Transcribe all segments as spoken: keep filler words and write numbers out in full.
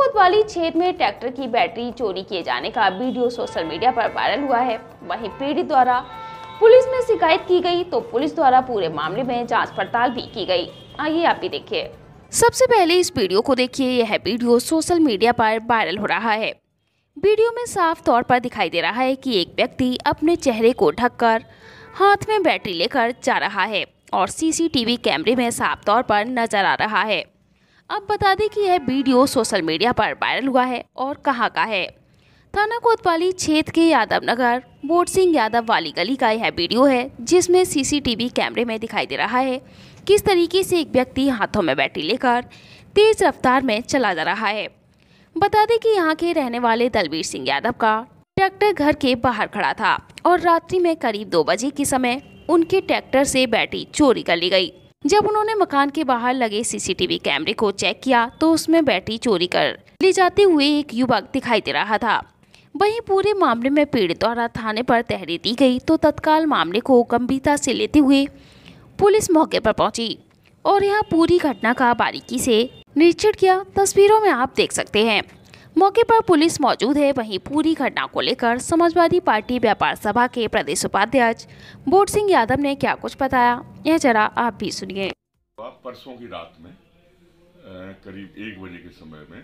कोतवाली क्षेत्र में ट्रैक्टर की बैटरी चोरी किए जाने का वीडियो सोशल मीडिया पर वायरल हुआ है। वहीं पीड़ित द्वारा पुलिस में शिकायत की गई तो पुलिस द्वारा पूरे मामले में जांच पड़ताल भी की गई। आइए आप भी देखिए। सबसे पहले इस वीडियो को देखिए। यह वीडियो सोशल मीडिया पर वायरल हो रहा है। वीडियो में साफ तौर पर दिखाई दे रहा है कि एक व्यक्ति अपने चेहरे को ढककर हाथ में बैटरी लेकर जा रहा है और सीसीटीवी कैमरे में साफ तौर पर नजर आ रहा है। अब बता दें कि यह वीडियो सोशल मीडिया पर वायरल हुआ है और कहां का है। थाना कोतवाली क्षेत्र के यादव नगर बोट सिंह यादव वाली गली का यह वीडियो है, जिसमें सीसीटीवी कैमरे में दिखाई दे रहा है किस तरीके से एक व्यक्ति हाथों में बैटरी लेकर तेज रफ्तार में चला जा रहा है। बता दें कि यहाँ के रहने वाले दलवीर सिंह यादव का ट्रैक्टर घर के बाहर खड़ा था और रात्रि में करीब दो बजे के समय उनके ट्रैक्टर से बैटरी चोरी कर ली गई। जब उन्होंने मकान के बाहर लगे सीसीटीवी कैमरे को चेक किया तो उसमें बैटरी चोरी कर ले जाते हुए एक युवक दिखाई दे रहा था। वहीं पूरे मामले में पीड़ित द्वारा थाने पर तहरीर दी गई तो तत्काल मामले को गंभीरता से लेते हुए पुलिस मौके पर पहुंची और यहां पूरी घटना का बारीकी से निरीक्षण किया। तस्वीरों में आप देख सकते हैं मौके पर पुलिस मौजूद है। वहीं पूरी घटना को लेकर समाजवादी पार्टी व्यापार सभा के प्रदेश उपाध्यक्ष बोट सिंह यादव ने क्या कुछ बताया, यह जरा आप भी सुनिए। परसों की रात में करीब एक बजे के समय में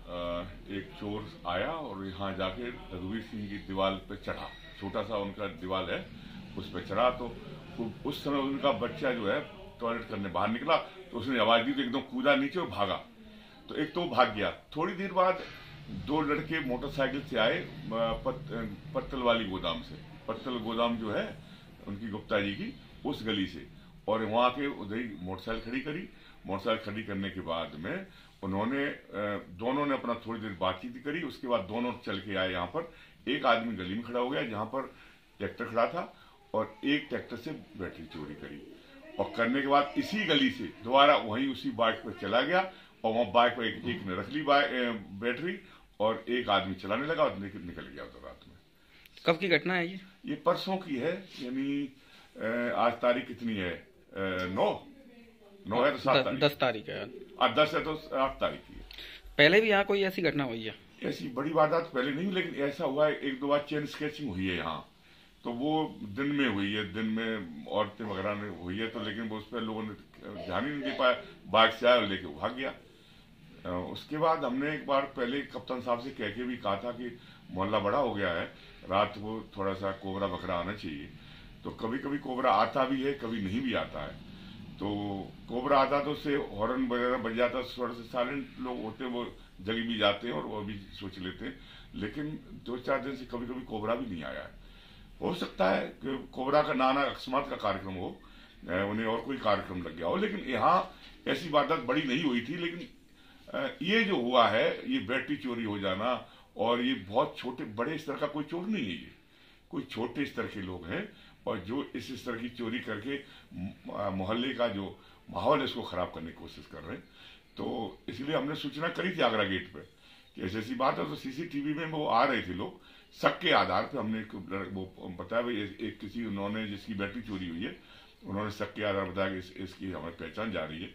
एक चोर आया और यहाँ जाके रघुवीर सिंह की दीवार पे चढ़ा। छोटा सा उनका दीवार है, उस पर चढ़ा तो उस समय उनका बच्चा जो है टॉयलेट करने बाहर निकला तो उसने आवाज दी तो एकदम कूदा नीचे और भागा। तो एक तो भाग गया। थोड़ी देर बाद दो लड़के मोटरसाइकिल से आए पत, पत्तल वाली गोदाम से। पत्तल गोदाम जो है उनकी गुप्ता जी की, उस गली से, और वहां के उधर ही मोटरसाइकिल खड़ी करी। मोटरसाइकिल खड़ी करने के बाद में उन्होंने दोनों ने अपना थोड़ी देर बातचीत करी। उसके बाद दोनों चल के आए यहाँ पर। एक आदमी गली में खड़ा हो गया जहां पर ट्रैक्टर खड़ा था और एक ट्रैक्टर से बैटरी चोरी करी और करने के बाद इसी गली से दोबारा वहीं उसी बाइक पर चला गया और वहां बाइक पर एक, एक ने रख ली बैटरी और एक आदमी चलाने लगा और निकल, निकल गया उधर रात में। कब की घटना है ये? ये परसों की है, यानी आज तारीख कितनी है? नौ नौ है तो सात तारीख दस तारीख है। आज दस है तो आठ तारीख की है। पहले भी यहाँ कोई ऐसी घटना हुई है? ऐसी बड़ी वारदात पहले नहीं, लेकिन ऐसा हुआ है एक दो बार चेन स्केचिंग हुई है यहाँ। तो वो दिन में हुई है, दिन में औरतें वगैरह ने हुई है, तो लेकिन वो उस पर लोगों ने ध्यान ही नहीं दे पाया। बाइक से आया और लेके भाग गया। उसके बाद हमने एक बार पहले कप्तान साहब से कह के भी कहा था कि मोहल्ला बड़ा हो गया है, रात को थोड़ा सा कोबरा बकरा आना चाहिए। तो कभी कभी कोबरा आता भी है, कभी नहीं भी आता है। तो कोबरा आता तो उससे हॉर्न वगैरह बज जाता, थोड़ा सा साइलेंट लोग होते हैं, वो जगी भी जाते हैं और वो भी सोच लेते हैं। लेकिन दो चार दिन से कभी कभी कोबरा भी नहीं आया है। हो सकता है कि कोबरा का नाना अकस्मात का कार्यक्रम हो, उन्हें और कोई कार्यक्रम लग गया हो, लेकिन यहाँ ऐसी वारदात बड़ी नहीं हुई थी। लेकिन ये जो हुआ है, ये बैटरी चोरी हो जाना, और ये बहुत छोटे बड़े स्तर का कोई चोर नहीं है, ये कोई छोटे स्तर के लोग हैं और जो इस स्तर की चोरी करके मोहल्ले का जो माहौल है इसको खराब करने की कोशिश कर रहे हैं। तो इसलिए हमने सूचना करी थी आगरा गेट पे कि ऐसी ऐसी बात है। तो सीसीटीवी में वो आ रहे थे लोग, शक के आधार पे हमने वो बताया भाई एक किसी उन्होंने जिसकी बैटरी चोरी हुई है, उन्होंने शक के आधार बताया कि इस, इसकी हमें पहचान जा रही है,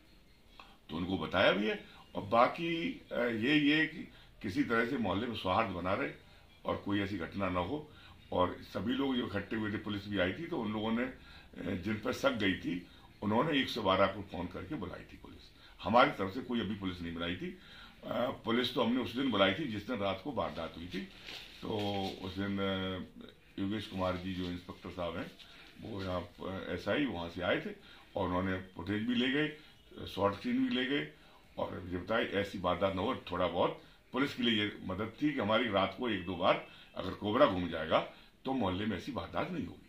तो उनको बताया भी है। और बाकी ये ये कि किसी तरह से मोहल्ले में सौहार्द बना रहे और कोई ऐसी घटना ना हो। और सभी लोग जो इकट्ठे हुए थे, पुलिस भी आई थी, तो उन लोगों ने जिन पर शक गई थी उन्होंने एक सौ बारह को फोन करके बुलाई थी पुलिस। हमारी तरफ से कोई अभी पुलिस नहीं बुलाई थी। पुलिस तो हमने उस दिन बुलाई थी जिस दिन रात को वारदात हुई थी। तो उस दिन योगेश कुमार जी जो इंस्पेक्टर साहब हैं, वो यहाँ एस आई वहाँ से आए थे और उन्होंने फुटेज भी ले गए, शॉर्ट सीन भी ले गए और ये बताए ऐसी वारदात न हो। थोड़ा बहुत पुलिस के लिए ये मदद थी कि हमारी रात को एक दो बार अगर कोबरा घूम जाएगा तो मोहल्ले में ऐसी वारदात नहीं होगी।